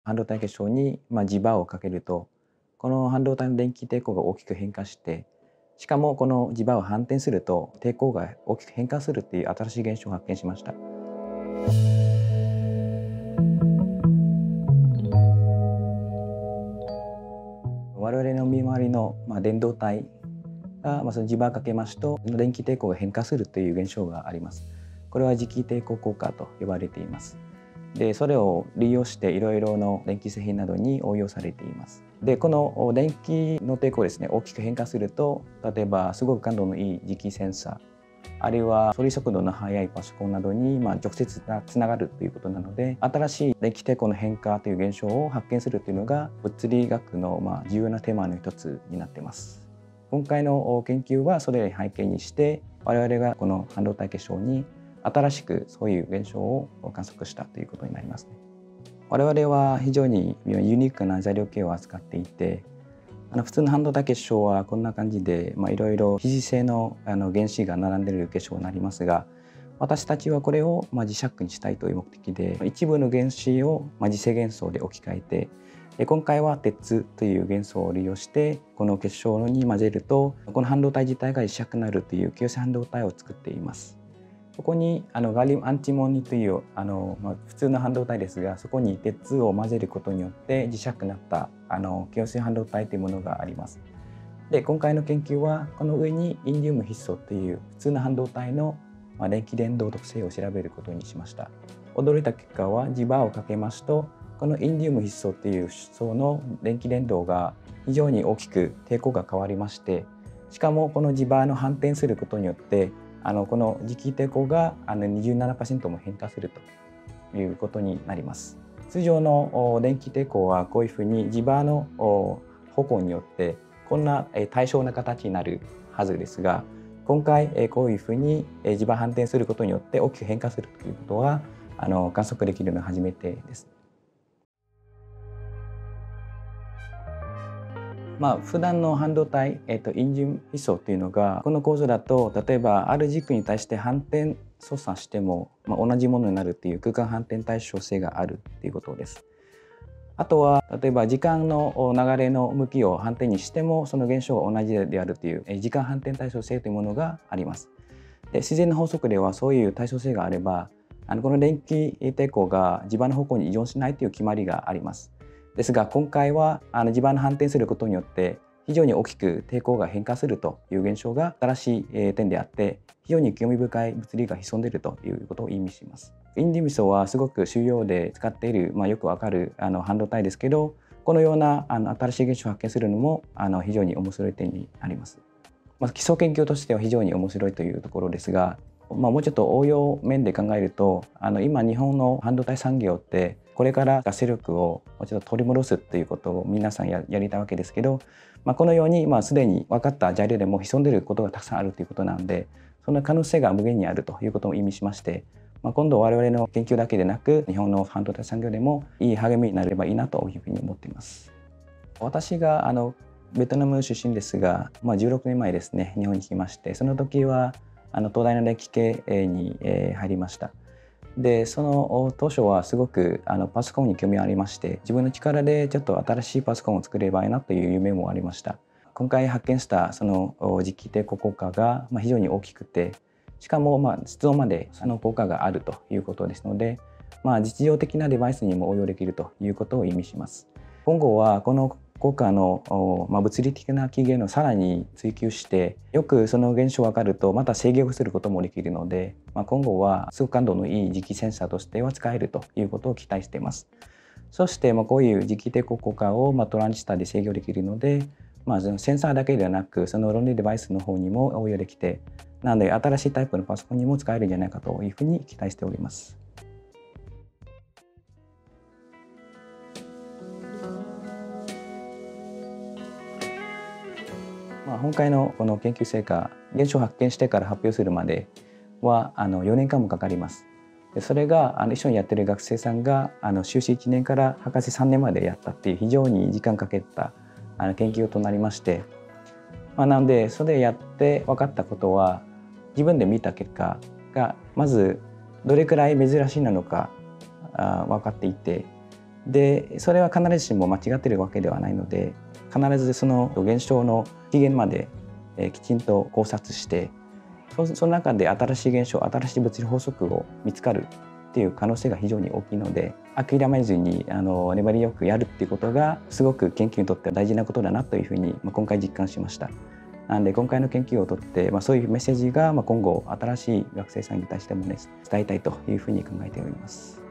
半導体結晶に磁場をかけると、この半導体の電気抵抗が大きく変化して、しかもこの磁場を反転すると抵抗が大きく変化するっていう新しい現象を発見しました。我々の身回りの電導体がその磁場をかけますと電気抵抗が変化するという現象があります。これは磁気抵抗効果と呼ばれています。でそれを利用していろいろな電気製品などに応用されています。でこの電気の抵抗ですね、大きく変化すると、例えばすごく感度のいい磁気センサー、あるいは処理速度の速いパソコンなどに直接つながるということなので、新しい電気抵抗の変化という現象を発見するというのが物理学の重要なテーマの一つになっています。今回の研究はそれを背景にして、我々がこの半導体結晶に新しくそういう現象を観測したということになりますね。我々は非常にユニークな材料系を扱っていて、普通の半導体結晶はこんな感じでいろいろ非磁性の原子が並んでいる結晶になりますが、私たちはこれを磁石にしたいという目的で、一部の原子を磁性元素で置き換えて、今回は鉄という元素を利用してこの結晶に混ぜると、この半導体自体が磁石になるという強性半導体を作っています。そこにガリウムアンチモニという普通の半導体ですが、そこに鉄を混ぜることによって磁石になった強性半導体というものがあります。で今回の研究はこの上にインディウムヒ素という普通の半導体の電気伝導特性を調べることにしました。驚いた結果は、磁場をかけますとこのインディウムヒ素という層の電気伝導が非常に大きく抵抗が変わりまして、しかもこの磁場の反転することによってこの磁気抵抗が27% も変化するということになります。通常の電気抵抗はこういうふうに磁場の方向によってこんな対称な形になるはずですが、今回こういうふうに磁場反転することによって大きく変化するということは観測できるのは初めてです。普段の半導体、インディウムヒ素というのがこの構造だと、例えばある軸に対して反転操作しても、同じものになるという空間反転対称性があるということです。あとは例えば時間の流れの向きを反転にしてもその現象が同じであるという時間反転対称性というものがあります。で自然の法則ではそういう対称性があればこの電気抵抗が磁場の方向に依存しないという決まりがあります。ですが今回は磁場の反転することによって非常に大きく抵抗が変化するという現象が新しい点であって、非常に興味深い物理が潜んでいるということを意味します。インディウム素はすごく主要で使っている、よくわかる半導体ですけど、このような新しい現象を発見するのも非常に面白い点になります。基礎研究としては非常に面白いというところですが、もうちょっと応用面で考えると、今日本の半導体産業ってこれからガス力をもうちょっと取り戻すということを皆さんやりたいわけですけど、このようにすでに分かった材料でも潜んでいることがたくさんあるということなので、その可能性が無限にあるということを意味しまして、今度我々の研究だけでなく日本の半導体産業でもいい励みになればいいなというふうに思っています。私がベトナム出身ですが、16年前ですね、日本に来まして、その時は東大の電気系に入りました。でその当初はすごくパソコンに興味がありまして、自分の力でちょっと新しいパソコンを作ればいいなという夢もありました。今回発見したその磁気抵抗効果が非常に大きくて、しかも室温までその効果があるということですので、実用的なデバイスにも応用できるということを意味します。今後はこの効果の物理的な起源をさらに追求して、よくその現象が分かるとまた制御することもできるので、今後はすごく感度のいい磁気センサーとしては使えるということを期待しています。そしてこういう磁気抵抗効果をトランジスタで制御できるので、そのセンサーだけではなくその論理デバイスの方にも応用できて、なので新しいタイプのパソコンにも使えるんじゃないかというふうに期待しております。今回のこの研究成果、現象を発見してから発表するまでは4年間もかかります。でそれが一緒にやってる学生さんが修士1年から博士3年までやったっていう非常に時間かけた研究となりまして、なのでそれやって分かったことは、自分で見た結果がまずどれくらい珍しいなのか分かっていて、 でそれは必ずしも間違っているわけではないので、必ずその現象の起源まできちんと考察して、その中で新しい現象、新しい物理法則を見つかるっていう可能性が非常に大きいので、諦めずに粘りよくやるっていうことがすごく研究にとっては大事なことだなというふうに今回実感しました。なので今回の研究をとって、そういうメッセージが今後新しい学生さんに対してもね伝えたいというふうに考えております。